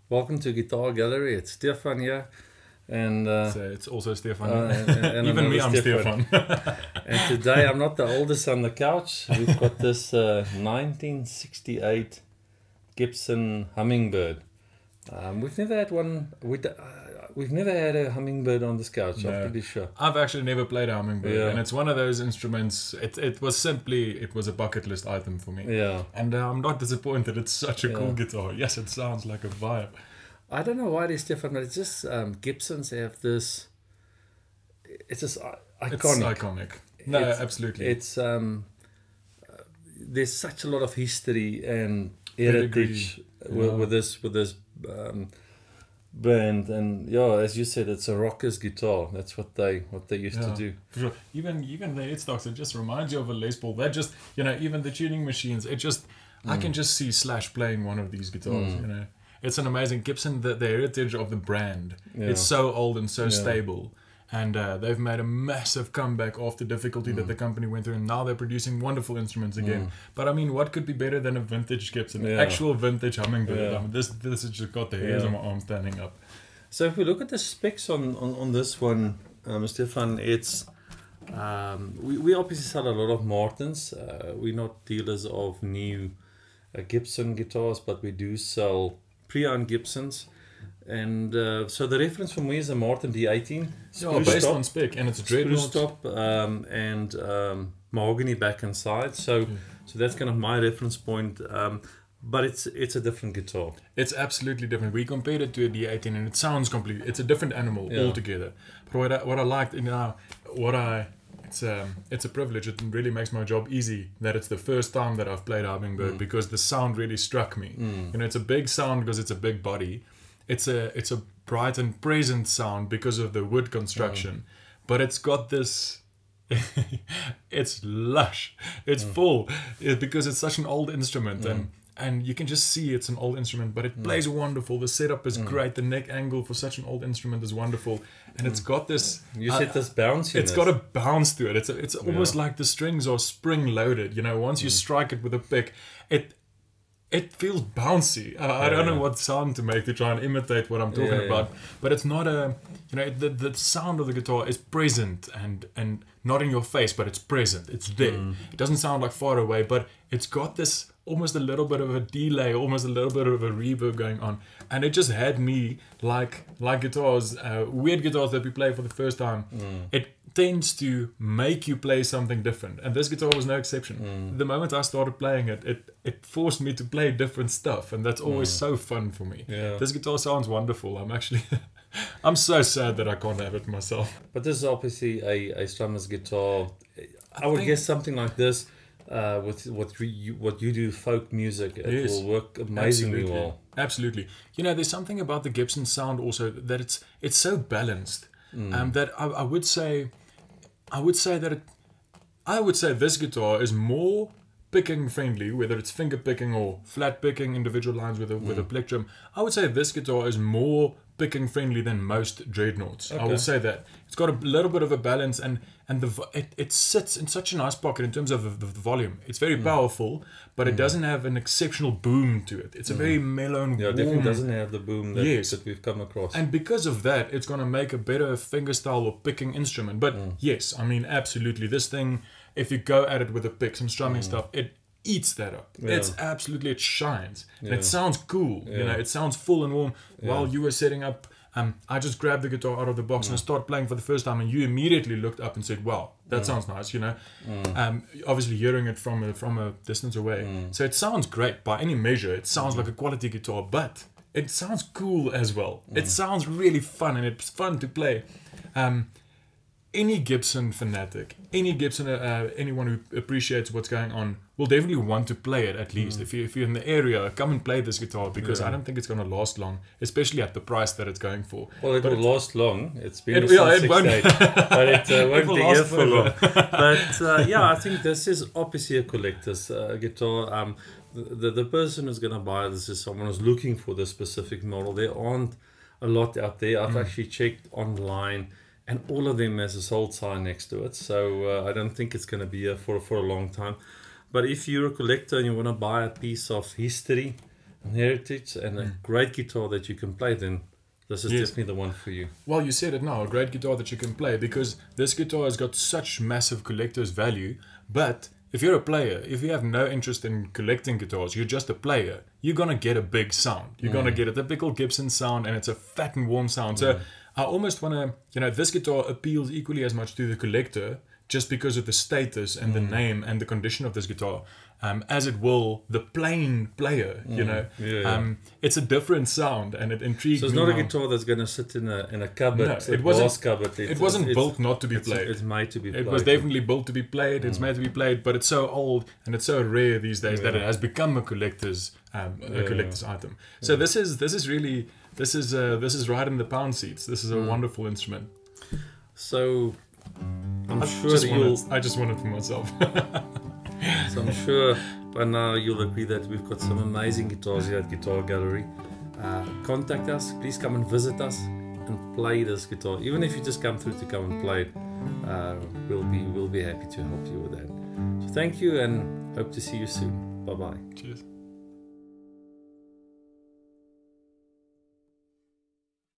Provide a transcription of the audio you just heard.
Welcome to Guitar Gallery. It's Stefan here, and So it's also Stefan. and Even me, I'm Stefan. And today I'm not the oldest on the couch. We've got this 1968 Gibson Hummingbird. We've never had one. We've never had a Hummingbird on this couch. No. I'm pretty sure. I've actually never played a hummingbird, Yeah. and it's one of those instruments. It was a bucket list item for me. Yeah. And I'm not disappointed. It's such a cool Yeah. guitar. Yes, it sounds like a vibe. I don't know why it is different, but it's just Gibsons have this. It's just iconic. It's iconic. No, It's- absolutely. It's there's such a lot of history and Pedigree, heritage yeah. with this brand, and yeah, as you said, it's a rocker's guitar. That's what they used to Yeah. do. For sure. Even the headstocks, it just reminds you of a Les Paul. That just, even the tuning machines, it just, I can just see Slash playing one of these guitars, It's an amazing Gibson, the heritage of the brand. Yeah. It's so old and so Yeah. stable. And they've made a massive comeback after difficulty that the company went through, and now they're producing wonderful instruments again. But I mean, what could be better than a vintage Gibson, Yeah. actual vintage hummingbird? Yeah. I mean, this has just got the hairs Yeah. on my arm standing up. So if we look at the specs on this one, Stefan, it's we obviously sell a lot of Martins. We're not dealers of new Gibson guitars, but we do sell pre-owned Gibsons. And so the reference for me is a Martin D18. Yeah, spruce based top, on spec, and it's a spruce dreadnought. top and mahogany back and side. So that's kind of my reference point. But it's a different guitar. It's absolutely different. We compared it to a D18, and it sounds completely. It's a different animal Yeah. altogether. But what I liked, it's a privilege. It really makes my job easy that it's the first time that I've played Hummingbird because the sound really struck me. It's a big sound because it's a big body. It's a bright and present sound because of the wood construction, but it's got this. It's lush. It's full because it's such an old instrument and you can just see it's an old instrument, but it plays wonderful. The setup is great. The neck angle for such an old instrument is wonderful, and it's got this. You said this bounce. It's got a bounce to it. It's almost like the strings are spring loaded. Once you strike it with a pick, it feels bouncy. I don't know what sound to make to try and imitate what I'm talking about, but it's not the sound of the guitar is present and not in your face, but it's present. It's there. It doesn't sound like far away, but it's got this almost a little bit of a delay, almost a little bit of a reverb going on, and it just had me like guitars, weird guitars that we play for the first time. It tends to make you play something different, and this guitar was no exception. The moment I started playing it forced me to play different stuff, and that's always so fun for me. Yeah. This guitar sounds wonderful. I'm actually I'm so sad that I can't have it myself. But this is obviously a strummer's guitar. I would think- guess something like this with what you do, folk music, it Yes. will work amazingly Absolutely. well. Absolutely. There's something about the Gibson sound also that it's so balanced. That I would say this guitar is more picking friendly, whether it's finger picking or flat picking individual lines with a plectrum. I would say this guitar is more picking friendly than most dreadnoughts. I Okay. will say that it's got a little bit of a balance, and it sits in such a nice pocket in terms of the volume. It's very powerful, but it doesn't have an exceptional boom to it. It's a very mellow and Yeah, it warm. definitely doesn't have the boom that, Yes. that we've come across. And because of that, it's going to make a better fingerstyle or picking instrument. But yes, I mean, absolutely. This thing, if you go at it with a pick, some strumming stuff, it eats that up. Yeah. It's absolutely, it shines. And Yeah. it sounds cool. Yeah. It sounds full and warm. While you were setting up, I just grabbed the guitar out of the box and I started playing for the first time, and you immediately looked up and said, wow, that sounds nice, obviously hearing it from a distance away. So it sounds great by any measure. It sounds like a quality guitar, but it sounds cool as well. It sounds really fun, and it's fun to play. Any Gibson fanatic, anyone who appreciates what's going on will definitely want to play it at least. If you're in the area, come and play this guitar, because I don't think it's going to last long, especially at the price that it's going for. Well, it But will last long. It's been It since won't. 68, but it won't will be last here for long. forever. But I think this is obviously a collector's guitar. The person who's going to buy this is someone who's looking for this specific model. There aren't a lot out there. I've actually checked online, and all of them has a sold sign next to it. So I don't think it's going to be here for a long time. But if you're a collector and you want to buy a piece of history, heritage and a great guitar that you can play, then this is definitely the one for you. Well, you said it now, a great guitar that you can play, because this guitar has got such massive collector's value. But if you're a player, if you have no interest in collecting guitars, you're just a player, you're going to get a big sound. You're going to get a typical Gibson sound, and it's a fat and warm sound. So I almost want to, this guitar appeals equally as much to the collector just because of the status and the name and the condition of this guitar, as it will the plain player, It's a different sound, and it intrigues me. So it's not a guitar that's going to sit in a cupboard, no, it wasn't, cupboard. It wasn't built not to be played. It's made to be played. It was definitely built to be played. It's made to be played, but it's so old and it's so rare these days that it has become a collector's item. So this is right in the pound seats. This is a wonderful instrument. So I just want it for myself. So I'm sure by now you'll agree that we've got some amazing guitars here at Guitar Gallery. Contact us, please come and visit us and play this guitar. Even if you just come through to come and play it, we'll be happy to help you with that. So thank you, and hope to see you soon. Bye bye. Cheers.